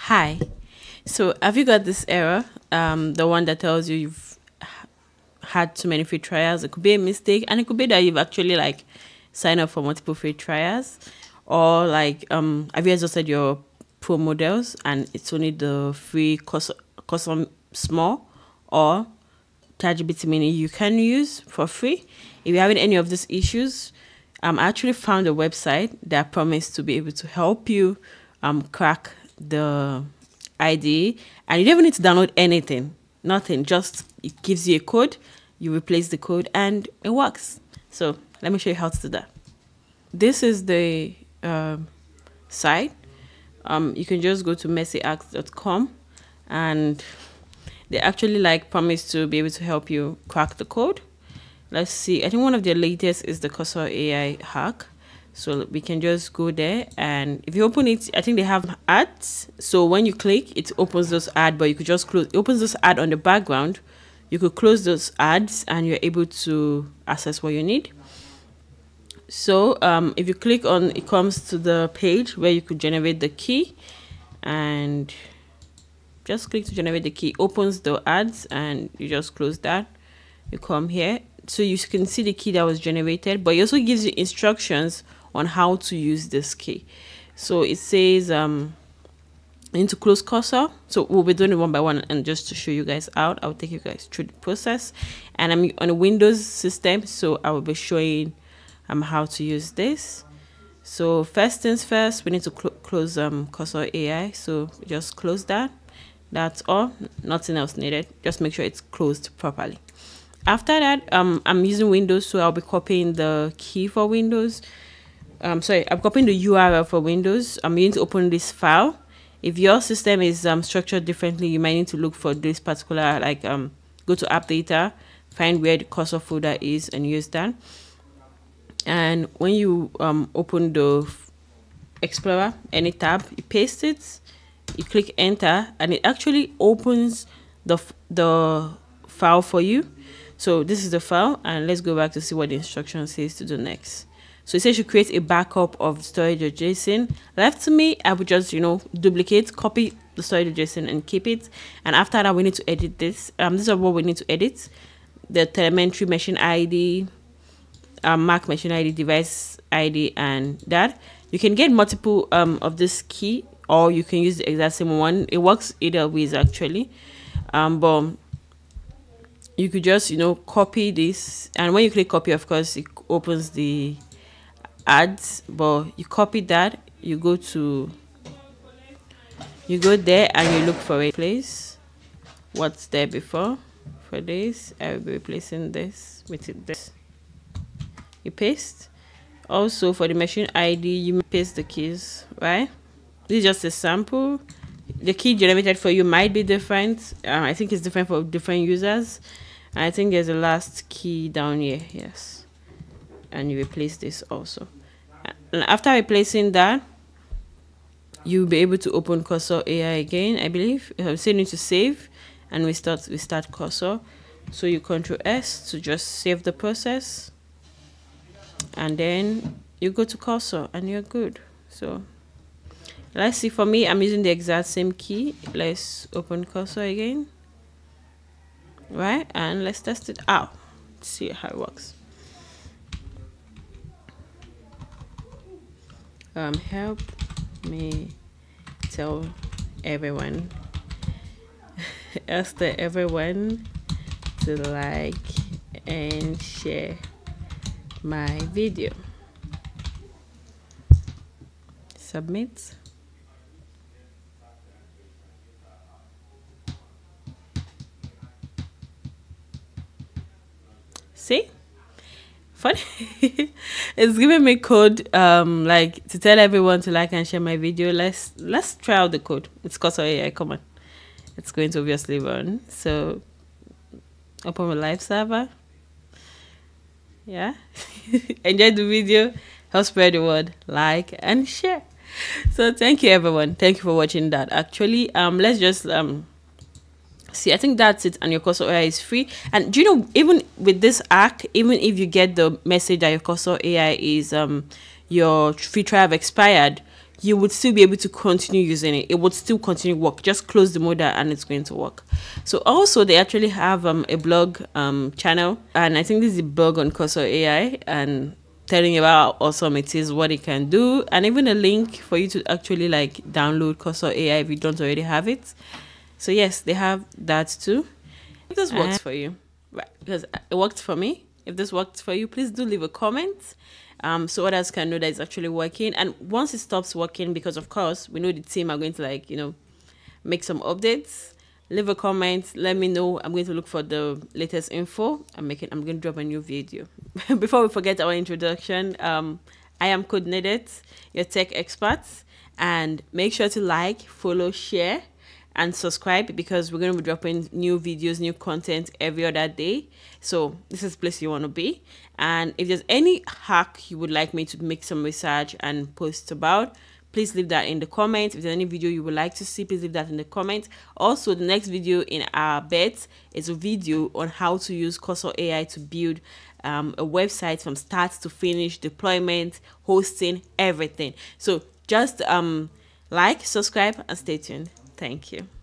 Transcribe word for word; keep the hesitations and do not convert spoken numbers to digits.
Hi. So have you got this error? Um, the one that tells you you've had too many free trials. It could be a mistake, and it could be that you've actually like signed up for multiple free trials, or like um, have you exhausted your pro models and it's only the free custom, custom small or ChatGPT mini you can use for free. If you're having any of these issues, um, I actually found a website that promised to be able to help you um crack the I D E, and you don't even need to download anything, nothing. Just it gives you a code, you replace the code, and it works. So let me show you how to do that. This is the um, site. Um, you can just go to messy axe dot com, and they actually like promise to be able to help you crack the code. Let's see. I think one of their latest is the Cursor A I hack. So we can just go there, and if you open it, I think they have ads. So when you click, it opens those ads, but you could just close. It opens this ad on the background. You could close those ads, and you're able to access what you need. So um, if you click on, it comes to the page where you could generate the key, and just click to generate the key. Opens the ads, and you just close that. You come here, so you can see the key that was generated, but it also gives you instructions on how to use this key. So it says um you need to close cursor. So we'll be doing it one by one, and just to show you guys out, I'll take you guys through the process. And I'm on a Windows system, so I will be showing um how to use this. So first things first, we need to cl close um Cursor A I. So just close that. That's all, nothing else needed. Just make sure it's closed properly. After that, um I'm using Windows, so I'll be copying the key for Windows. Um, sorry, I'm copying the U R L for Windows. I'm going to open this file. If your system is um, structured differently, you might need to look for this particular, like um, go to app data, find where the cursor folder is, and use that. And when you um, open the Explorer, any tab, you paste it, you click enter, and it actually opens the the file for you. So this is the file, and let's go back to see what the instruction says to do next. So it says you create a backup of storage or JSON. Left to me, I would just, you know, duplicate, copy the storage or JSON and keep it. And after that, we need to edit this. Um, this is what we need to edit: the telemetry machine I D, um, Mac machine I D, device I D, and that. You can get multiple um of this key, or you can use the exact same one. It works either ways actually. Um, but you could just, you know, copy this, and when you click copy, of course, it opens the ads, but you copy that, you go to you go there and you look for a place what's there before. For this, I will be replacing this with it this. You paste. Also for the machine I D, you paste the keys, right? This is just a sample. The key generated for you might be different. uh, I think it's different for different users, and I think there's a last key down here. Yes, and you replace this also. And after replacing that, you'll be able to open Cursor A I again, I believe. I'm saying to save, and we start we start Cursor. So you Control S to just save the process, and then you go to Cursor, and you're good. So let's see. For me, I'm using the exact same key. Let's open Cursor again, right? And let's test it out. See how it works. Um, help me tell everyone, ask everyone to like and share my video. Submit. See? Funny. It's giving me code um like to tell everyone to like and share my video. Let's let's try out the code. It's Cursor A I. Come on, it's going to obviously run. So open my live server. Yeah. Enjoy the video, help spread the word, like and share. So thank you everyone, thank you for watching that. Actually um let's just um see, I think that's it, and your Cursor A I is free. And do you know, even with this hack, even if you get the message that your Cursor A I is um your free trial have expired, you would still be able to continue using it. It would still continue work. Just close the modal and it's going to work. So also they actually have um, a blog um, channel, and I think this is a blog on Cursor A I, and telling you about how awesome it is, what it can do, and even a link for you to actually like download Cursor A I if you don't already have it. So yes, they have that too. If this works uh, for you, right, because it worked for me. If this worked for you, please do leave a comment. Um, so others can know that it's actually working. And once it stops working, because of course we know the team are going to like, you know, make some updates, leave a comment, let me know. I'm going to look for the latest info. I'm making I'm going to drop a new video. Before we forget our introduction, um, I am Coordinated, your tech expert, and make sure to like, follow, share, and subscribe, because we're going to be dropping new videos, new content every other day. So this is the place you want to be. And if there's any hack you would like me to make some research and post about, please leave that in the comments. If there's any video you would like to see, please leave that in the comments. Also, the next video in our bet is a video on how to use Cursor A I to build um, a website from start to finish, deployment, hosting, everything. So just um, like, subscribe, and stay tuned. Thank you.